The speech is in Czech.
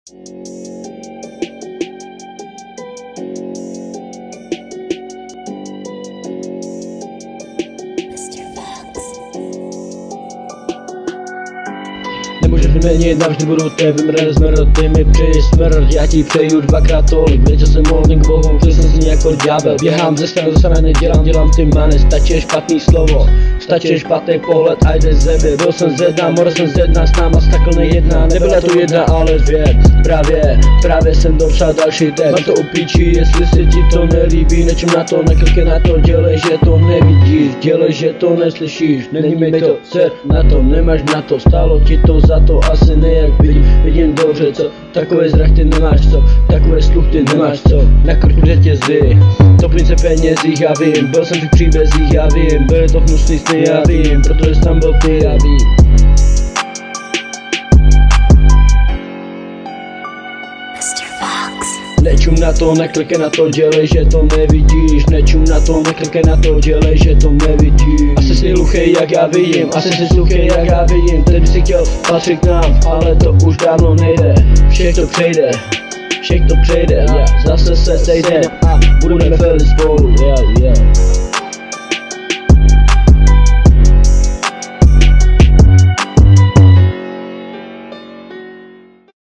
Nemůžeš změnit, navždy budu ten vymrl smrt, ty mi přeji smrt, já ti přeju dvakrát tolik, věděl jsem molný k bohu, že jsem z ní jako ďábel, běhám ze strany do strany, dělám ty many, stačí špatný slovo, stačí špatný pohled a jde zemi, byl jsem zedná, moral jsem zedná, s náma takhle nejedná, nebyla to jedna, ale dvě, právě jsem dopsal další text, mám to u píči, jestli se ti to nelíbí, nečem na to, neklikej na to, dělej, že to nevidíš, dělej, že to neslyšíš, není mi to ser na to, nemáš na to, stálo ti to za to, asi nejak vidím dobře, co, takové zrak ty nemáš co, takové sluch ty nemáš co, na krku řetězy, topím se penězích, já vím, byl jsem v příbězích, já vím, byly to hnusný sny, já vím, protože tam byl ty, já vím. Nečum na to, neklikej na to, dělej, že to nevidíš. Nečum na to, neklikej na to, dělej, že to nevidíš. Asi jsi hluchej, jak já vidím, asi jsi hluchej, jak já vidím. Teď by si chtěl patřit k nám, ale to už dávno nejde. Všechno přejde, zase se sejdem a budeme feli spolu, yeah.